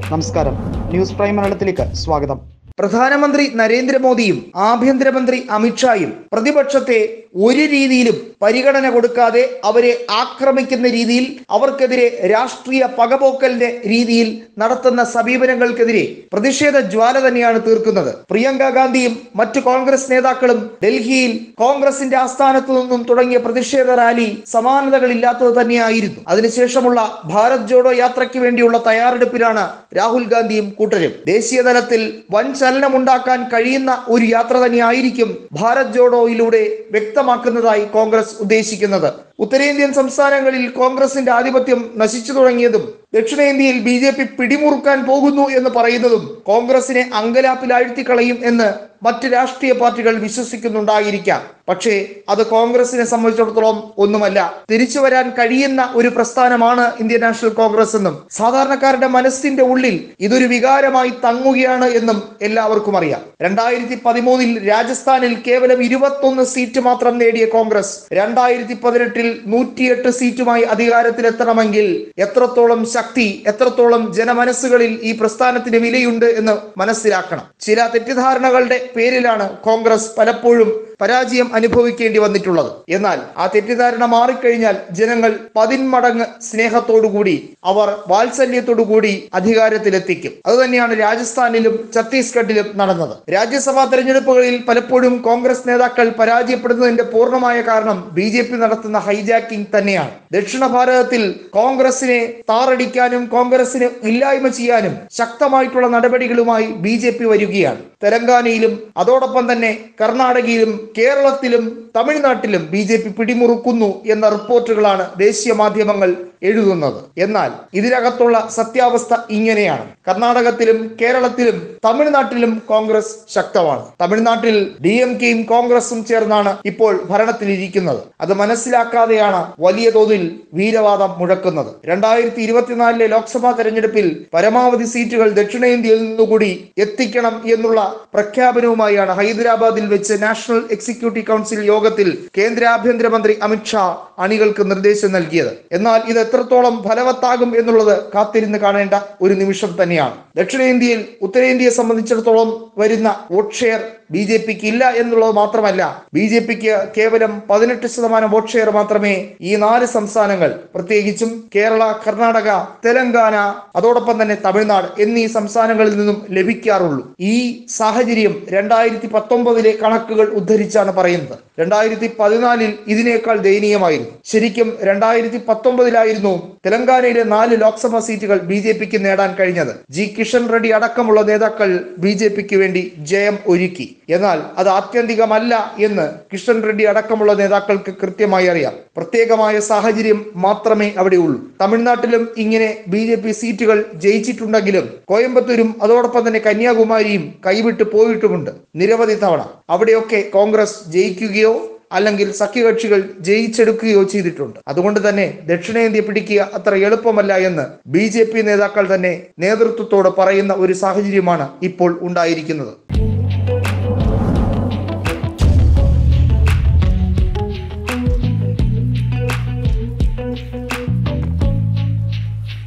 നമസ്കാരം. News prime മലയാളത്തിലേക്ക് സ്വാഗതം. പ്രധാനമന്ത്രി നരേന്ദ്രമോദിയും ആഭ്യന്തരമന്ത്രി അമിത്ഷായും പ്രതിപക്ഷത്തെ ഒരു രീതിയിലും പരിഗണന കൊടുക്കാതെ അവരെ ആക്രമിക്കുന്ന രീതിയിൽ, അവർക്കെതിരെ രാഷ്ട്രീയ പകപോക്കലിന്റെ രീതിയിൽ നടത്തുന്ന സമീപനങ്ങൾക്കെതിരെ പ്രതിഷേധ ജ്വാല തന്നെയാണ് തീർക്കുന്നത്. പ്രിയങ്ക ഗാന്ധിയും മറ്റു കോൺഗ്രസ് നേതാക്കളും ഡൽഹിയിൽ കോൺഗ്രസിന്റെ ആസ്ഥാനത്തു നിന്നും തുടങ്ങിയ പ്രതിഷേധ റാലി സമാനതകളില്ലാത്തത് തന്നെയായിരുന്നു. അതിനുശേഷമുള്ള ഭാരത് ജോഡോ യാത്രയ്ക്ക് വേണ്ടിയുള്ള തയ്യാറെടുപ്പിലാണ് രാഹുൽ ഗാന്ധിയും കൂട്ടരും. ദേശീയ തലത്തിൽ വൻ ചലനമുണ്ടാക്കാൻ കഴിയുന്ന ഒരു യാത്ര തന്നെയായിരിക്കും ഭാരത് ജോഡോയിലൂടെ വ്യക്തമാക്കുന്നതായി കോൺഗ്രസ് ഉദ്ദേശിക്കുന്നത്. ഉത്തരേന്ത്യൻ സംസ്ഥാനങ്ങളിൽ കോൺഗ്രസിന്റെ ആധിപത്യം നശിച്ചു തുടങ്ങിയതും ദക്ഷിണേന്ത്യയിൽ BJP പിടിമുറുക്കാൻ പോകുന്നു എന്ന് പറയുന്നതും കോൺഗ്രസിനെ അങ്കലാപ്പിലാഴ്ത്തിക്കളയും എന്ന് മറ്റ് രാഷ്ട്രീയ പാർട്ടികൾ വിശ്വസിക്കുന്നുണ്ടായിരിക്കാം. പക്ഷേ അത് കോൺഗ്രസിനെ സംബന്ധിച്ചിടത്തോളം ഒന്നുമല്ല. തിരിച്ചു വരാൻ കഴിയുന്ന ഒരു പ്രസ്ഥാനമാണ് ഇന്ത്യൻ നാഷണൽ കോൺഗ്രസ് എന്നും സാധാരണക്കാരുടെ മനസ്സിന്റെ ഉള്ളിൽ ഇതൊരു വികാരമായി തങ്ങുകയാണ് എന്നും എല്ലാവർക്കും അറിയാം. 2013 രാജസ്ഥാനിൽ കേവലം 21 സീറ്റ് മാത്രം നേടിയ കോൺഗ്രസ് 2018 108 സീറ്റുമായി അധികാരത്തിലെത്തണമെങ്കിൽ എത്രത്തോളം ശക്തി, എത്രത്തോളം ജനമനസ്സുകളിൽ ഈ പ്രസ്ഥാനത്തിന് വിലയുണ്ട് എന്ന് മനസ്സിലാക്കണം. ചില തെറ്റിദ്ധാരണകളുടെ പേരിലാണ് കോൺഗ്രസ് പലപ്പോഴും പരാജയം അനുഭവിക്കേണ്ടി വന്നിട്ടുള്ളത്. എന്നാൽ ആ തെറ്റിദ്ധാരണ മാറിക്കഴിഞ്ഞാൽ ജനങ്ങൾ 10 മടങ്ങ് സ്നേഹത്തോടുകൂടി, അവർ വാത്സല്യത്തോടുകൂടി അധികാരത്തിലെത്തിക്കും. അതുതന്നെയാണ് രാജസ്ഥാനിലും ഛത്തീസ്ഗഡിലും നടന്നത്. രാജ്യസഭാ തെരഞ്ഞെടുപ്പുകളിൽ പലപ്പോഴും കോൺഗ്രസ് നേതാക്കൾ പരാജയപ്പെടുന്നതിന്റെ പൂർണ്ണമായ കാരണം BJP നടത്തുന്ന ഹൈജാക്കിംഗ് തന്നെയാണ്. ദക്ഷിണ ഭാരതത്തിൽ കോൺഗ്രസിനെ താറടിക്കാനും കോൺഗ്രസിന് ഇല്ലായ്മ ചെയ്യാനും ശക്തമായിട്ടുള്ള നടപടികളുമായി BJP വരികയാണ്. തെലങ്കാനയിലും അതോടൊപ്പം തന്നെ കർണാടകയിലും കേരളത്തിലും തമിഴ്നാട്ടിലും BJP പിടിമുറുക്കുന്നു എന്ന റിപ്പോർട്ടുകളാണ് ദേശീയ മാധ്യമങ്ങൾ എഴുതുന്നത്. എന്നാൽ ഇതിനകത്തുള്ള സത്യാവസ്ഥ ഇങ്ങനെയാണ്. കർണാടകത്തിലും കേരളത്തിലും തമിഴ്നാട്ടിലും കോൺഗ്രസ് ശക്തമാണ്. തമിഴ്നാട്ടിൽ DMKയും കോൺഗ്രസും ചേർന്നാണ് ഇപ്പോൾ ഭരണത്തിലിരിക്കുന്നത്. അത് മനസ്സിലാക്കാതെയാണ് വലിയ തോതിൽ വീരവാദം മുഴക്കുന്നത്. 2024 ലോക്സഭാ തെരഞ്ഞെടുപ്പിൽ പരമാവധി സീറ്റുകൾ ദക്ഷിണേന്ത്യയിൽ നിന്നുകൂടി എത്തിക്കണം എന്നുള്ള പ്രഖ്യാപനവുമായാണ് ഹൈദരാബാദിൽ വെച്ച് നാഷണൽ എക്സിക്യൂട്ടീവ് കൗൺസിൽ യോഗത്തിൽ കേന്ദ്ര ആഭ്യന്തരമന്ത്രി അമിത്ഷാ അണികൾക്ക് നിർദ്ദേശം നൽകിയത്. എന്നാൽ ഇത് എത്രത്തോളം ഫലവത്താകും എന്നുള്ളത് കാത്തിരുന്ന് കാണേണ്ട ഒരു നിമിഷം തന്നെയാണ്. ദക്ഷിണേന്ത്യയിൽ ഉത്തരേന്ത്യയെ സംബന്ധിച്ചിടത്തോളം വരുന്ന വോട്ട് ഷെയർ BJPക്ക് ഇല്ല എന്നുള്ളത് മാത്രമല്ല, BJPക്ക് കേവലം 18% വോട്ട് ഷെയർ മാത്രമേ ഈ 4 സംസ്ഥാനങ്ങൾ, പ്രത്യേകിച്ചും കേരള, കർണാടക, തെലങ്കാന, അതോടൊപ്പം തന്നെ തമിഴ്നാട് എന്നീ സംസ്ഥാനങ്ങളിൽ നിന്നും ലഭിക്കാറുള്ളൂ. ഈ സാഹചര്യം 2019 കണക്കുകൾ ഉദ്ധരിച്ചാണ് പറയുന്നത്. 2014 ഇതിനേക്കാൾ ദയനീയമായിരുന്നു. ശരിക്കും 2019 തെലങ്കാനയിലെ 4 ലോക്സഭാ സീറ്റുകൾ BJPക്ക് നേടാൻ കഴിഞ്ഞത്. കിഷൻ റെഡ്ഡി അടക്കമുള്ള നേതാക്കൾ BJPക്ക് വേണ്ടി ജയം ഒരുക്കി. എന്നാൽ അത് ആത്യന്തികമല്ല എന്ന് കിഷൻ റെഡ്ഡി അടക്കമുള്ള നേതാക്കൾക്ക് കൃത്യമായി അറിയാം. പ്രത്യേകമായ സാഹചര്യം മാത്രമേ അവിടെ ഉള്ളൂ. തമിഴ്നാട്ടിലും ഇങ്ങനെ BJP സീറ്റുകൾ ജയിച്ചിട്ടുണ്ടെങ്കിലും കോയമ്പത്തൂരും അതോടൊപ്പം തന്നെ കന്യാകുമാരിയും കൈവിട്ട് പോയിട്ടുമുണ്ട് നിരവധി തവണ. അവിടെയൊക്കെ കോൺഗ്രസ് ജയിക്കുകയോ അല്ലെങ്കിൽ സഖ്യകക്ഷികൾ ജയിച്ചെടുക്കുകയോ ചെയ്തിട്ടുണ്ട്. അതുകൊണ്ട് തന്നെ ദക്ഷിണേന്ത്യ പിടിക്കുക അത്ര എളുപ്പമല്ല എന്ന് BJP നേതാക്കൾ തന്നെ നേതൃത്വത്തോട് പറയുന്ന ഒരു സാഹചര്യമാണ് ഇപ്പോൾ ഉണ്ടായിരിക്കുന്നത്.